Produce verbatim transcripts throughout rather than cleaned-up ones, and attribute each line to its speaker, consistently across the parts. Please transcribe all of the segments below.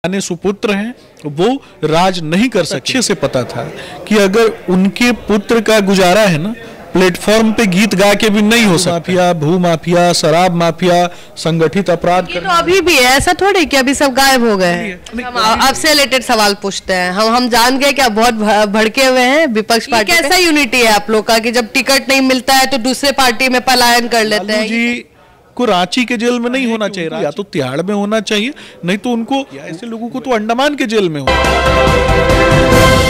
Speaker 1: ने सुपुत्र हैं वो राज नहीं कर सके। अच्छे से पता था कि अगर उनके पुत्र का गुजारा है ना प्लेटफॉर्म पे गीत गा के भी नहीं हो सकता। माफिया, भू माफिया, शराब माफिया, संगठित अपराध
Speaker 2: ये तो अभी भी है, ऐसा थोड़ी कि अभी सब गायब हो गए हैं। हम आपसे रिलेटेड सवाल पूछते हैं। हम हम जान गए कि आप बहुत भड़के हुए हैं विपक्ष पार्टी। कैसा यूनिटी है आप लोग का कि जब टिकट नहीं मिलता है तो दूसरे पार्टी में पलायन कर लेते हैं?
Speaker 1: जी को रांची के जेल में नहीं होना चाहिए, या तो तिहाड़ में होना चाहिए, नहीं तो उनको ऐसे लोगों को तो अंडमान के जेल में हो।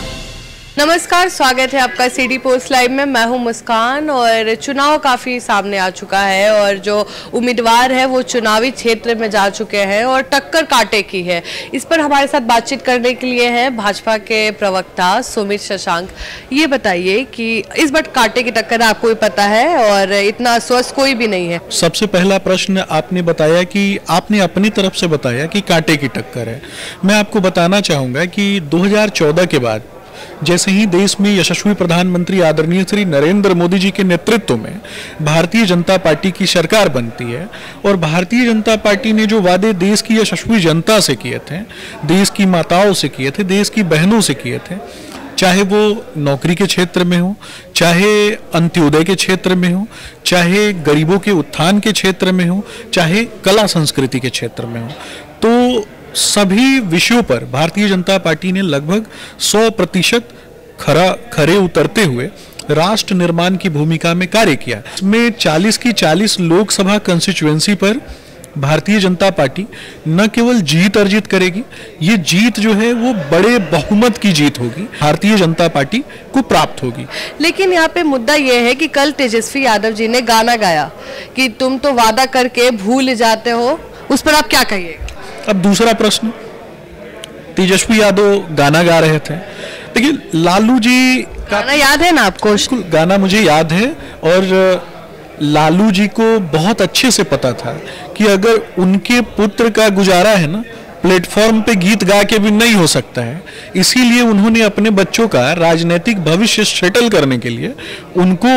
Speaker 2: नमस्कार, स्वागत है आपका सीडी पोस्ट लाइव में। मैं हूं मुस्कान और चुनाव काफ़ी सामने आ चुका है और जो उम्मीदवार है वो चुनावी क्षेत्र में जा चुके हैं और टक्कर कांटे की है। इस पर हमारे साथ बातचीत करने के लिए हैं भाजपा के प्रवक्ता सुमित शशांक। ये बताइए कि इस बार कांटे की टक्कर आपको भी पता है और इतना स्वस्थ कोई भी नहीं है।
Speaker 1: सबसे पहला प्रश्न आपने बताया कि आपने अपनी तरफ से बताया कि कांटे की टक्कर है। मैं आपको बताना चाहूँगा कि दो हज़ार चौदह के बाद जैसे ही देश में यशस्वी प्रधानमंत्री आदरणीय श्री नरेंद्र मोदी जी के नेतृत्व में भारतीय जनता पार्टी की सरकार बनती है और भारतीय जनता पार्टी ने जो वादे देश की यशस्वी जनता से किए थे, देश की माताओं से किए थे, देश की बहनों से किए थे, चाहे वो नौकरी के क्षेत्र में हो, चाहे अंत्योदय के क्षेत्र में हो, चाहे गरीबों के उत्थान के क्षेत्र में हो, चाहे कला संस्कृति के क्षेत्र में हो, तो सभी विषयों पर भारतीय जनता पार्टी ने लगभग सौ प्रतिशत खरा खरे उतरते हुए राष्ट्र निर्माण की भूमिका में कार्य किया। इसमें चालीस की चालीस लोकसभा कंस्टिट्यूएंसी पर भारतीय जनता पार्टी न केवल जीत अर्जित करेगी, ये जीत जो है वो बड़े बहुमत की जीत होगी, भारतीय जनता पार्टी को प्राप्त होगी।
Speaker 2: लेकिन यहाँ पे मुद्दा ये है कि कल तेजस्वी यादव जी ने गाना गाया कि तुम तो वादा करके भूल जाते हो, उस पर आप क्या कहिएगा?
Speaker 1: अब दूसरा प्रश्न, तेजस्वी यादव गाना गा रहे थे, देखिए लालू जी का
Speaker 2: गाना याद है ना आपको?
Speaker 1: गाना मुझे याद है और लालू जी को बहुत अच्छे से पता था कि अगर उनके पुत्र का गुजारा है ना प्लेटफॉर्म पे गीत गा के भी नहीं हो सकता है, इसीलिए उन्होंने अपने बच्चों का राजनीतिक भविष्य सेटल करने के लिए उनको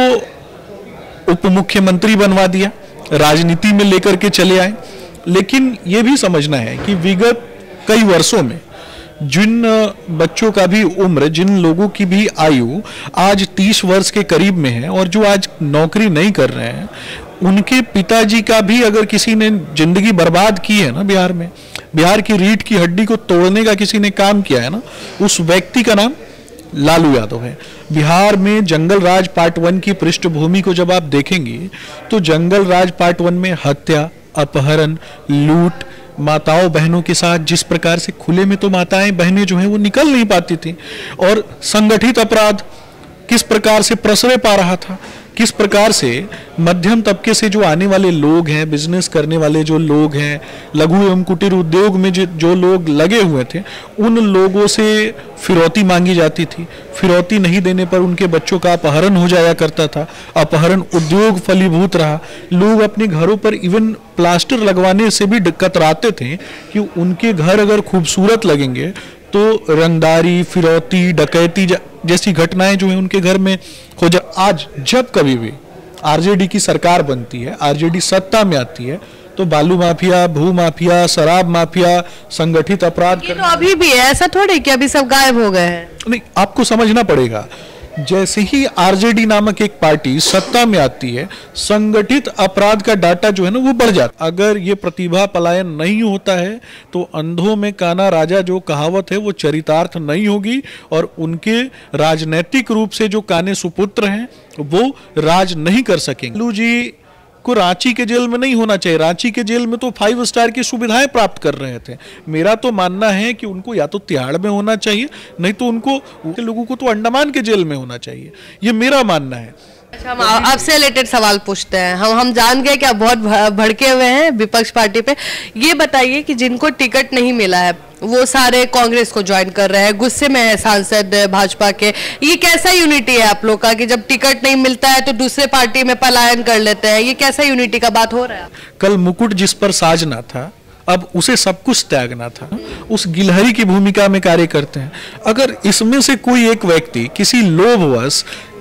Speaker 1: उप मुख्यमंत्री बनवा दिया, राजनीति में लेकर के चले आए। लेकिन ये भी समझना है कि विगत कई वर्षों में जिन बच्चों का भी उम्र, जिन लोगों की भी आयु आज तीस वर्ष के करीब में है और जो आज नौकरी नहीं कर रहे हैं, उनके पिताजी का भी अगर किसी ने जिंदगी बर्बाद की है ना बिहार में, बिहार की रीढ़ की हड्डी को तोड़ने का किसी ने काम किया है ना, उस व्यक्ति का नाम लालू यादव है। बिहार में जंगल राज पार्ट वन की पृष्ठभूमि को जब आप देखेंगे तो जंगल राज पार्ट वन में हत्या, अपहरण, लूट, माताओं बहनों के साथ जिस प्रकार से खुले में तो माताएं बहनें जो हैं वो निकल नहीं पाती थी और संगठित अपराध किस प्रकार से प्रसरे पा रहा था, किस प्रकार से मध्यम तबके से जो आने वाले लोग हैं, बिजनेस करने वाले जो लोग हैं, लघु एवं कुटीर उद्योग में जो, जो लोग लगे हुए थे, उन लोगों से फिरौती मांगी जाती थी। फिरौती नहीं देने पर उनके बच्चों का अपहरण हो जाया करता था, अपहरण उद्योग फलीभूत रहा। लोग अपने घरों पर इवन प्लास्टर लगवाने से भी कतराते थे कि उनके घर अगर खूबसूरत लगेंगे तो रंगदारी, फिरौती, डकैती जैसी घटनाएं जो है उनके घर में हो जा। आज जब कभी भी आरजेडी की सरकार बनती है, आरजेडी सत्ता में आती है, तो बालू माफिया, भू माफिया, शराब माफिया, संगठित अपराध
Speaker 2: ये तो अभी भी है, ऐसा थोड़ी कि अभी सब गायब हो गए हैं।
Speaker 1: नहीं, आपको समझना पड़ेगा, जैसे ही आरजेडी नामक एक पार्टी सत्ता में आती है, संगठित अपराध का डाटा जो है ना वो बढ़ जाता। अगर ये प्रतिभा पलायन नहीं होता है तो अंधों में काना राजा जो कहावत है वो चरितार्थ नहीं होगी और उनके राजनैतिक रूप से जो काने सुपुत्र हैं वो राज नहीं कर सकेंगे। लालू जी को रांची के जेल में नहीं होना चाहिए, रांची के जेल में तो फाइव स्टार की सुविधाएं प्राप्त कर रहे थे। मेरा तो मानना है कि उनको या तो तिहाड़ में होना चाहिए, नहीं तो उनको उनके लोगों को तो अंडमान के जेल में होना चाहिए, ये मेरा मानना है।
Speaker 2: अच्छा, हम आपसे रिलेटेड सवाल पूछते हैं। हम हम जान गए कि आप बहुत भड़के हुए हैं विपक्ष पार्टी पे। ये बताइए कि जिनको टिकट नहीं मिला है वो सारे कांग्रेस को ज्वाइन कर रहे हैं, गुस्से में है सांसद भाजपा के। ये कैसा यूनिटी है आप लोग का कि जब टिकट नहीं मिलता है तो दूसरे पार्टी में पलायन कर लेते हैं? ये कैसा यूनिटी का बात हो रहा है?
Speaker 1: कल मुकुट जिस पर साजना था, अब उसे सब कुछ त्यागना था, उस गिलहरी की भूमिका में कार्य करते हैं। अगर इसमें से कोई एक व्यक्ति किसी लोभवश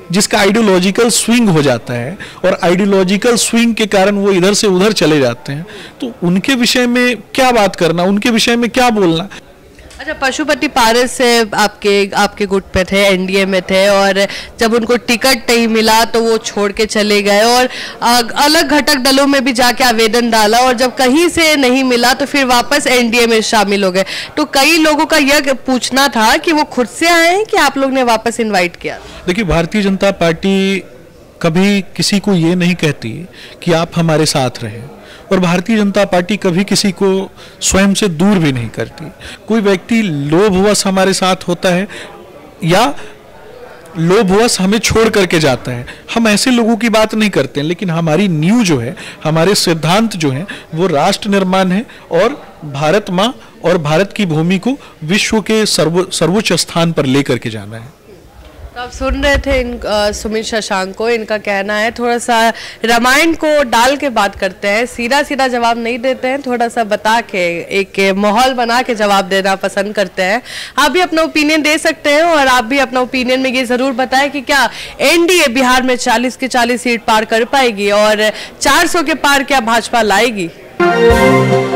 Speaker 1: जिसका आइडियोलॉजिकल स्विंग हो जाता है और आइडियोलॉजिकल स्विंग के कारण वो इधर से उधर चले जाते हैं, तो उनके विषय में क्या बात करना, उनके विषय में क्या बोलना।
Speaker 2: अच्छा, पशुपति पारस से आपके आपके गुट पे थे, एनडीए में थे, और जब उनको टिकट नहीं मिला तो वो छोड़ के चले गए और अलग घटक दलों में भी जाके आवेदन डाला, और जब कहीं से नहीं मिला तो फिर वापस एनडीए में शामिल हो गए। तो कई लोगों का यह पूछना था कि वो खुद से आए हैं कि आप लोग ने वापस इन्वाइट किया।
Speaker 1: देखिए, भारतीय जनता पार्टी कभी किसी को ये नहीं कहती कि आप हमारे साथ रहें, और भारतीय जनता पार्टी कभी किसी को स्वयं से दूर भी नहीं करती। कोई व्यक्ति लोभवश हमारे साथ होता है या लोभवश हमें छोड़ करके जाता है, हम ऐसे लोगों की बात नहीं करते हैं, लेकिन हमारी नींव जो है, हमारे सिद्धांत जो हैं, वो राष्ट्र निर्माण है और भारत माँ और भारत की भूमि को विश्व के सर्वो सर्वोच्च स्थान पर लेकर के जाना है।
Speaker 2: तो आप सुन रहे थे इन सुमित शशांक को, इनका कहना है थोड़ा सा रामायण को डाल के बात करते हैं, सीधा सीधा जवाब नहीं देते हैं, थोड़ा सा बता के एक माहौल बना के जवाब देना पसंद करते हैं। आप भी अपना ओपिनियन दे सकते हैं और आप भी अपना ओपिनियन में ये जरूर बताएं कि क्या एनडीए बिहार में चालीस के चालीस सीट पार कर पाएगी और चार सौ के पार क्या भाजपा लाएगी।